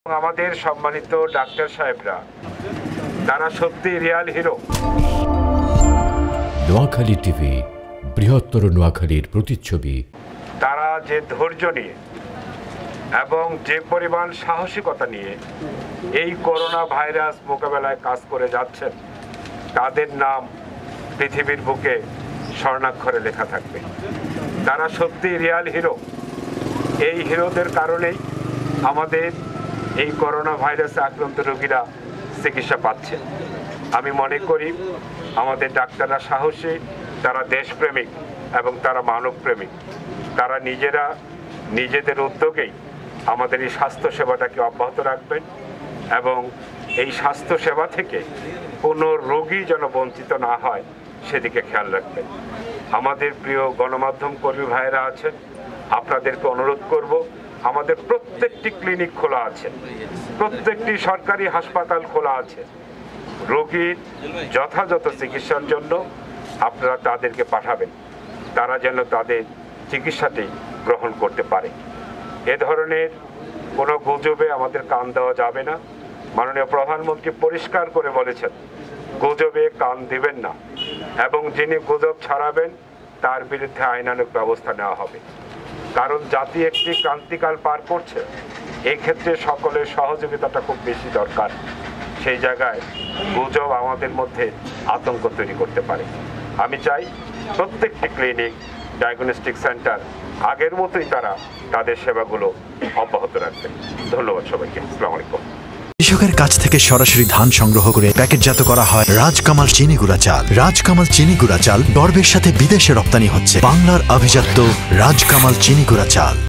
আমাদের সম্মানিত ডাক্তার সাহেবরা তারা সত্যি রিয়াল হিরো। নোয়াখালী টিভি, বৃহত্তর নোয়াখালীর প্রতিচ্ছবি। তারা যে ধৈর্য নিয়ে এবং যে পরিমাণ সাহসিকতা নিয়ে এই করোনা ভাইরাস মোকাবেলায় কাজ করে যাচ্ছেন, তাদের নাম পৃথিবীর বুকে স্বর্ণাক্ষরে লেখা থাকবে। তারা সত্যি রিয়াল হিরো। এই হিরোদের কারণেই আমাদের এই করোনা ভাইরাসে আক্রান্ত রোগীরা চিকিৎসা পাচ্ছে। আমি মনে করি আমাদের ডাক্তাররা সাহসী, তারা দেশপ্রেমিক এবং তারা মানবপ্রেমিক। তারা নিজেরা নিজেদের উদ্যোগেই আমাদের এই স্বাস্থ্য সেবাটাকে অব্যাহত রাখবেন এবং এই স্বাস্থ্য সেবা থেকে কোনো রোগী যেন বঞ্চিত না হয় সেদিকে খেয়াল রাখবেন। আমাদের প্রিয় গণমাধ্যম কর্মী ভাইয়েরা আছেন, আপনাদেরকে অনুরোধ করব, আমাদের প্রত্যেকটি ক্লিনিক খোলা আছে, প্রত্যেকটি সরকারি হাসপাতাল খোলা আছে। রোগীর যথাযথ চিকিৎসার জন্য আপনারা তাদেরকে পাঠাবেন, তারা যেন তাদের চিকিৎসাটি গ্রহণ করতে পারে। এ ধরনের কোনো গুজবে আমাদের কান দেওয়া যাবে না। মাননীয় প্রধানমন্ত্রী পরিষ্কার করে বলেছেন, গুজবে কান দিবেন না এবং যিনি গুজব ছড়াবেন তার বিরুদ্ধে আইনানুগ ব্যবস্থা নেওয়া হবে। কারণ জাতি একটি ক্রান্তিকাল পার করছে, এই ক্ষেত্রে সকলের সহযোগিতাটা খুব বেশি দরকার। সেই জায়গায় গুজব আমাদের মধ্যে আতঙ্ক তৈরি করতে পারে। আমি চাই প্রত্যেকটি ক্লিনিক, ডায়াগনস্টিক সেন্টার আগের মতোই তারা তাদের সেবাগুলো অব্যাহত রাখবেন। ধন্যবাদ সবাইকে। আসসালামু আলাইকুম। কৃষকের কাছ থেকে সরাসরি ধান সংগ্রহ করে প্যাকেটজাত করা হয় রাজকামাল চিনি গুঁড়া চাল। রাজকামাল চিনি গুঁড়া চাল গর্বের সাথে বিদেশে রপ্তানি হচ্ছে। বাংলার আভিজাত্য রাজকামাল চিনি গুঁড়া চাল।